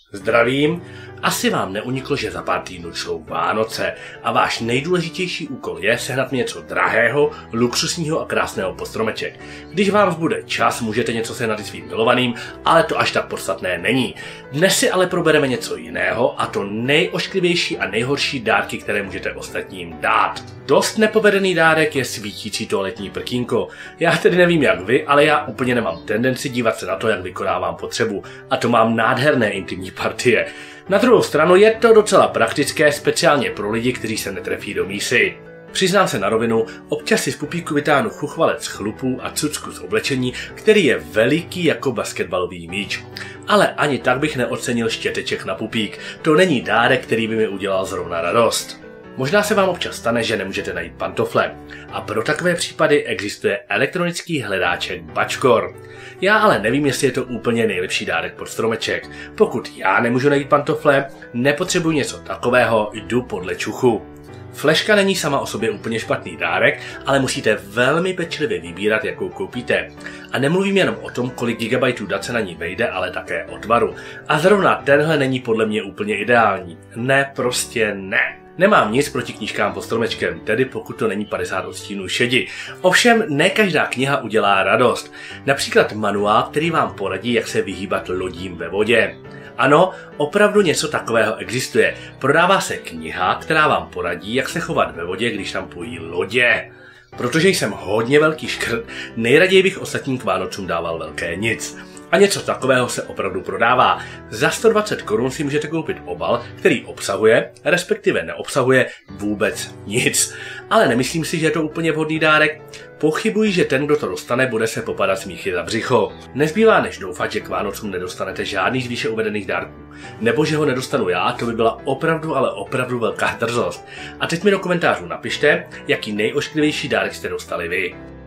Zdravím, asi vám neuniklo, že za pár týdnů jsou Vánoce a váš nejdůležitější úkol je sehnat mi něco drahého, luxusního a krásného pod stromeček. Když vám zbude čas, můžete něco sehnat i svým milovaným, ale to až tak podstatné není. Dnes si ale probereme něco jiného, a to nejošklivější a nejhorší dárky, které můžete ostatním dát. Dost nepovedený dárek je svítící toaletní prkínko. Já tedy nevím jak vy, ale já úplně nemám tendenci dívat se na to, jak vykonávám potřebu. A to mám nádherné intimní partie. Na druhou stranu je to docela praktické, speciálně pro lidi, kteří se netrefí do mísy. Přiznám se na rovinu, občas si z pupíku vytáhnu chuchvalec chlupů a cucku z oblečení, který je veliký jako basketbalový míč. Ale ani tak bych neocenil štěteček na pupík. To není dárek, který by mi udělal zrovna radost. Možná se vám občas stane, že nemůžete najít pantofle. A pro takové případy existuje elektronický hledáček Bačkor. Já ale nevím, jestli je to úplně nejlepší dárek pod stromeček. Pokud já nemůžu najít pantofle, nepotřebuji něco takového, jdu podle čuchu. Fleška není sama o sobě úplně špatný dárek, ale musíte velmi pečlivě vybírat, jakou koupíte. A nemluvím jenom o tom, kolik gigabajtů dat se na ní vejde, ale také o tvaru. A zrovna tenhle není podle mě úplně ideální. Ne, prostě ne. Nemám nic proti knížkám pod stromečkem, tedy pokud to není 50 odstínů šedi. Ovšem ne každá kniha udělá radost. Například manuál, který vám poradí, jak se vyhýbat lodím ve vodě. Ano, opravdu něco takového existuje. Prodává se kniha, která vám poradí, jak se chovat ve vodě, když tam pojí lodě. Protože jsem hodně velký škrt, nejraději bych ostatním k Vánocům dával velké nic. A něco takového se opravdu prodává. Za 120 korun si můžete koupit obal, který obsahuje, respektive neobsahuje vůbec nic. Ale nemyslím si, že je to úplně vhodný dárek. Pochybuji, že ten, kdo to dostane, bude se popadat smíchy za břicho. Nezbývá než doufat, že k Vánocům nedostanete žádný z výše uvedených dárků. Nebo že ho nedostanu já, to by byla opravdu, ale opravdu velká drzost. A teď mi do komentářů napište, jaký nejošklivější dárek jste dostali vy.